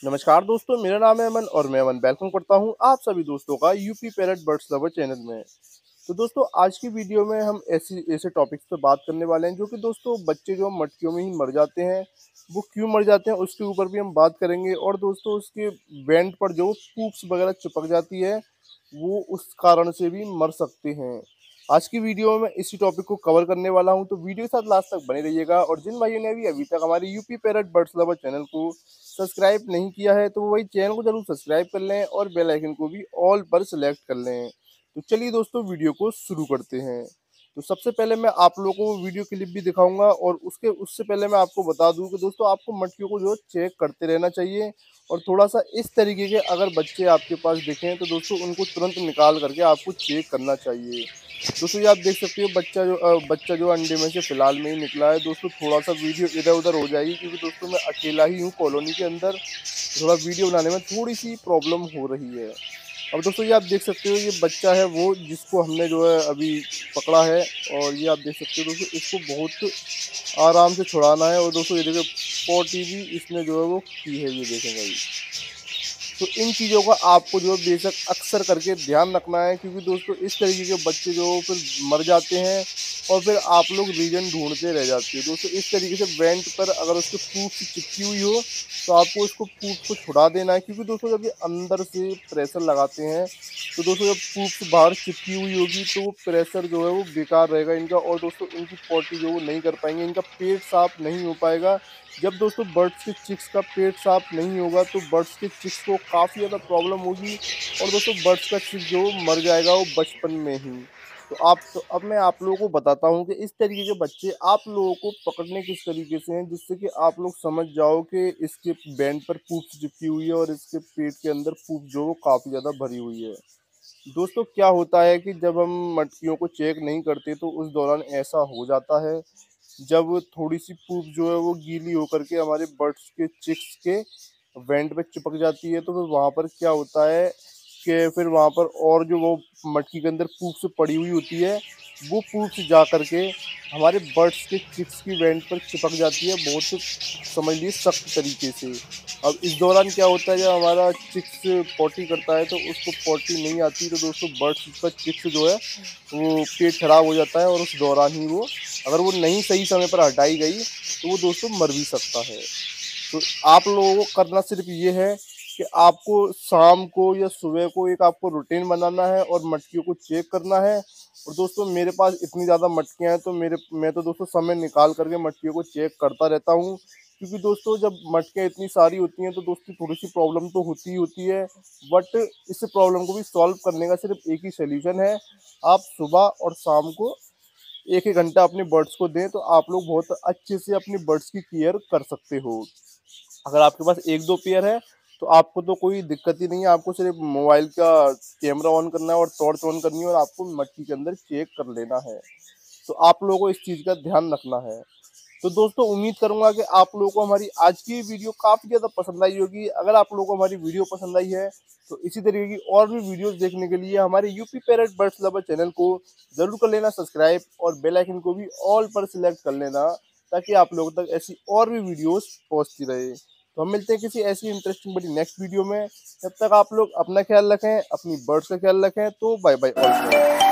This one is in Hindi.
नमस्कार दोस्तों, मेरा नाम है अमन और मैं अमन वेलकम करता हूं आप सभी दोस्तों का UP parrot birds lover channel में। तो दोस्तों, आज की वीडियो में हम ऐसे टॉपिक्स पे बात करने वाले हैं जो कि दोस्तों बच्चे जो मटकियों में ही मर जाते हैं, वो क्यों मर जाते हैं उसके ऊपर भी हम बात करेंगे। और दोस्तों, उसके वेंट पर जो पूप्स वगैरह चिपक जाती है, वो उस कारण से भी मर सकते हैं। आज की वीडियो में इसी टॉपिक को कवर करने वाला हूं, तो वीडियो के साथ लास्ट तक बने रहिएगा। और जिन भाइयों ने भी अभी तक हमारे UP parrot birds lover channel को सब्सक्राइब नहीं किया है, तो वो वही चैनल को जरूर सब्सक्राइब कर लें और बेल आइकन को भी ऑल पर सेलेक्ट कर लें। तो चलिए दोस्तों, वीडियो को शुरू करते हैं। तो सबसे पहले मैं आप लोगों को वीडियो क्लिप भी दिखाऊंगा, और उससे पहले मैं आपको बता दूं कि दोस्तों, आपको मटकियों को जो चेक करते रहना चाहिए। और थोड़ा सा इस तरीके के अगर बच्चे आपके पास दिखें, तो दोस्तों उनको तुरंत निकाल करके आपको चेक करना चाहिए। दोस्तों, ये आप देख सकते हो बच्चा जो अंडे में से फिलहाल में ही निकला है। दोस्तों, थोड़ा सा वीडियो इधर उधर हो जाएगी क्योंकि दोस्तों मैं अकेला ही हूँ कॉलोनी के अंदर। थोड़ा वीडियो बनाने में थोड़ी सी प्रॉब्लम हो रही है। अब दोस्तों, ये आप देख सकते हो, ये बच्चा है वो जिसको हमने जो है अभी पकड़ा है। और ये आप देख सकते हो दोस्तों, इसको बहुत आराम से छुड़ाना है। और दोस्तों, ये देखो पॉटी भी इसने जो है वो की है, ये देखेंगे भाई। तो इन चीज़ों का आपको जो है बेशक अक्सर करके ध्यान रखना है, क्योंकि दोस्तों इस तरीके के बच्चे जो फिर मर जाते हैं और फिर आप लोग रीजन ढूंढते रह जाते हैं। दोस्तों, इस तरीके से वेंट पर अगर उसके फूट से चिपकी हुई हो, तो आपको उसको फूट को छुड़ा देना है। क्योंकि दोस्तों, जब ये अंदर से प्रेशर लगाते हैं, तो दोस्तों जब फूट बाहर चिपकी हुई होगी, तो वो प्रेशर जो है वो बेकार रहेगा इनका। और दोस्तों, इनकी पॉटी जो वो नहीं कर पाएंगे, इनका पेट साफ नहीं हो पाएगा। जब दोस्तों बर्ड्स के चिक्स का पेट साफ नहीं होगा, तो बर्ड्स के चिक्स को काफ़ी ज़्यादा प्रॉब्लम होगी। और दोस्तों, बर्ड्स का चिक जो मर जाएगा वो बचपन में ही। तो अब मैं आप लोगों को बताता हूँ कि इस तरीके के बच्चे आप लोगों को पकड़ने किस तरीके से हैं, जिससे कि आप लोग समझ जाओ कि इसके बैंड पर पूप चिपकी हुई है और इसके पेट के अंदर पूप जो वो काफ़ी ज़्यादा भरी हुई है। दोस्तों, क्या होता है कि जब हम मटकियों को चेक नहीं करते, तो उस दौरान ऐसा हो जाता है, जब थोड़ी सी पूप जो है वो गीली होकर के हमारे बर्ड्स के चिक्स के वेंट पे चिपक जाती है, तो फिर वहाँ पर क्या होता है कि फिर वहाँ पर और जो वो मटकी के अंदर पूप से पड़ी हुई होती है, वो पूप से जा करके हमारे बर्ड्स के चिक्स की वेंट पर चिपक जाती है, बहुत समझ लीजिए सख्त तरीके से। अब इस दौरान क्या होता है, जब हमारा चिक्स पॉटी करता है तो उसको पॉटी नहीं आती, तो दोस्तों बर्ड्स का चिक्स जो है वो पेट खराब हो जाता है। और उस दौरान ही वो, अगर वो नहीं सही समय पर हटाई गई, तो वो दोस्तों मर भी सकता है। तो आप लोगों को करना सिर्फ ये है कि आपको शाम को या सुबह को एक आपको रूटीन बनाना है और मटकियों को चेक करना है। और दोस्तों, मेरे पास इतनी ज़्यादा मटकियाँ हैं, तो मैं तो दोस्तों समय निकाल करके मटकियों को चेक करता रहता हूँ। क्योंकि दोस्तों, जब मटकियाँ इतनी सारी होती हैं, तो दोस्तों थोड़ी सी प्रॉब्लम तो होती ही होती है। बट इस प्रॉब्लम को भी सॉल्व करने का सिर्फ एक ही सोल्यूशन है। आप सुबह और शाम को एक एक घंटा अपने बर्ड्स को दें, तो आप लोग बहुत अच्छे से अपनी बर्ड्स की केयर कर सकते हो। अगर आपके पास एक दो पेयर है, तो आपको तो कोई दिक्कत ही नहीं है। आपको सिर्फ मोबाइल का कैमरा ऑन करना है और टॉर्च ऑन करनी है, और आपको मट्टी के अंदर चेक कर लेना है। तो आप लोगों को इस चीज़ का ध्यान रखना है। तो दोस्तों, उम्मीद करूंगा कि आप लोगों को हमारी आज की वीडियो काफ़ी ज़्यादा पसंद आई होगी। अगर आप लोगों को हमारी वीडियो पसंद आई है, तो इसी तरीके की और भी वीडियोस देखने के लिए हमारे UP parrot birds lover channel को ज़रूर कर लेना सब्सक्राइब, और बेल आइकन को भी ऑल पर सिलेक्ट कर लेना, ताकि आप लोगों तक ऐसी और भी वीडियोस पहुंचती रहे। तो हम मिलते हैं किसी ऐसी इंटरेस्टिंग बड़ी नेक्स्ट वीडियो में। तब तक आप लोग अपना ख्याल रखें, अपनी बर्ड्स का ख्याल रखें। तो बाय बाय ऑल।